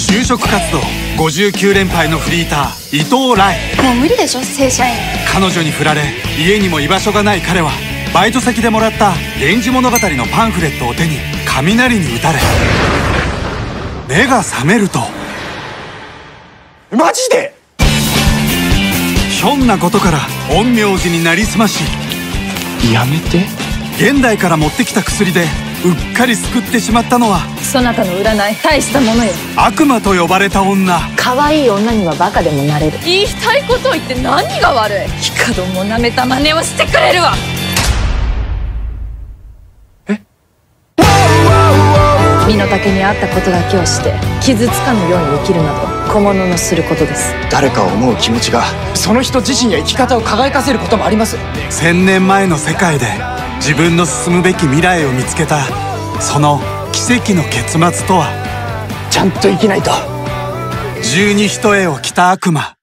就職活動59連敗のフリーター伊藤来。 もう無理でしょ正社員。 彼女に振られ家にも居場所がない彼はバイト先でもらった「源氏物語」のパンフレットを手に雷に打たれ目が覚めると、 マジでひょんなことから陰陽師になりすまし、 やめて。 現代から持ってきた薬でうっかり救ってしまったのはそなたの占い大したものよ。 悪魔と呼ばれた女。 可愛い女にはバカでもなれる。言いたいことを言って何が悪い。光も舐めた真似をしてくれるわ。身の丈に合ったことだけをして傷つかぬように生きるなど小物のすることです。 誰かを思う気持ちがその人自身や生き方を輝かせることもあります。 1000年前の世界で自分の進むべき未来を見つけたその奇跡の結末とは。 ちゃんと生きないと。 十二一重を着た悪魔。